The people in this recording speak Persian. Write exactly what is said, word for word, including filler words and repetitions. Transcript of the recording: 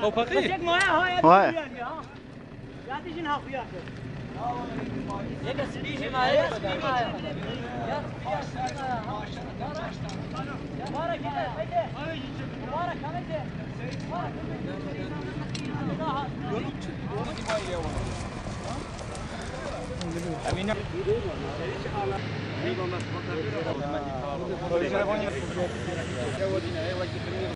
فقير یک ماه های وای. یادش این حقیقت یک اسبیجی ماه یک اسبیجی ماه مبارک كده فايده مبارك كده مبارك